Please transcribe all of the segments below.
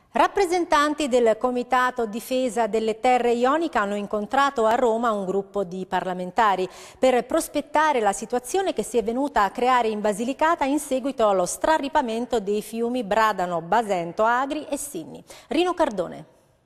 Rappresentanti del Comitato Difesa delle Terre Ionica hanno incontrato a Roma un gruppo di parlamentari per prospettare la situazione che si è venuta a creare in Basilicata in seguito allo straripamento dei fiumi Bradano, Basento, Agri e Sinni. Rino Cardone.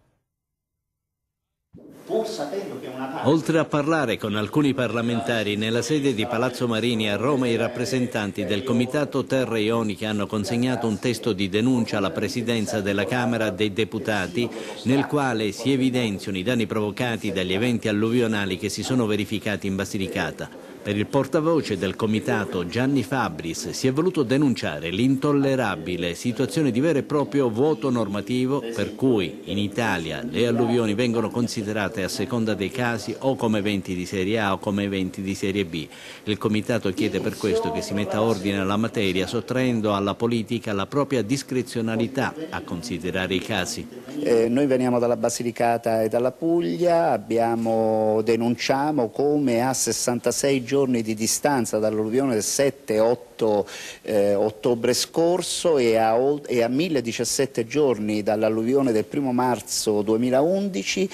Oltre a parlare con alcuni parlamentari, nella sede di Palazzo Marini a Roma i rappresentanti del Comitato Terre Ioniche hanno consegnato un testo di denuncia alla Presidenza della Camera dei Deputati nel quale si evidenziano i danni provocati dagli eventi alluvionali che si sono verificati in Basilicata. Per il portavoce del Comitato Gianni Fabbris si è voluto denunciare l'intollerabile situazione di vero e proprio vuoto normativo per cui in Italia le alluvioni vengono considerate a seconda dei casi o come eventi di serie A o come eventi di serie B. Il Comitato chiede per questo che si metta ordine alla materia sottraendo alla politica la propria discrezionalità a considerare i casi. Noi veniamo dalla Basilicata e dalla Puglia, denunciamo come a 66 giorni di distanza dall'alluvione del 7-8 ottobre scorso e a 1017 giorni dall'alluvione del 1° marzo 2011,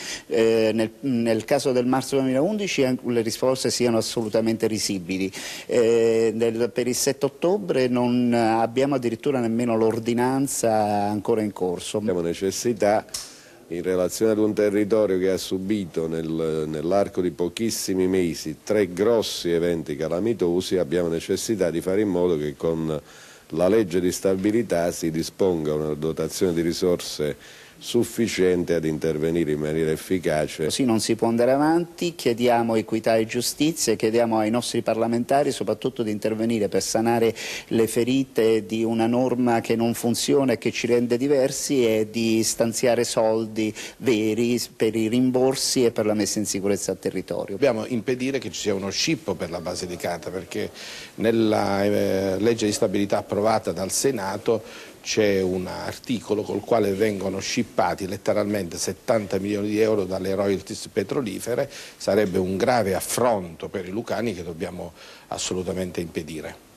nel caso del marzo 2011 le risposte siano assolutamente risibili. Per il 7 ottobre non abbiamo addirittura nemmeno l'ordinanza ancora in corso. Abbiamo necessità, in relazione ad un territorio che ha subito nell'arco di pochissimi mesi 3 grossi eventi calamitosi, abbiamo necessità di fare in modo che con la legge di stabilità si disponga una dotazione di risorse sufficiente ad intervenire in maniera efficace. Così non si può andare avanti, chiediamo equità e giustizia, chiediamo ai nostri parlamentari soprattutto di intervenire per sanare le ferite di una norma che non funziona e che ci rende diversi e di stanziare soldi veri per i rimborsi e per la messa in sicurezza del territorio. Dobbiamo impedire che ci sia uno scippo per la Basilicata, perché nella legge di stabilità approvata dal Senato c'è un articolo col quale vengono scippati letteralmente 70 milioni di euro dalle royalties petrolifere. Sarebbe un grave affronto per i lucani che dobbiamo assolutamente impedire.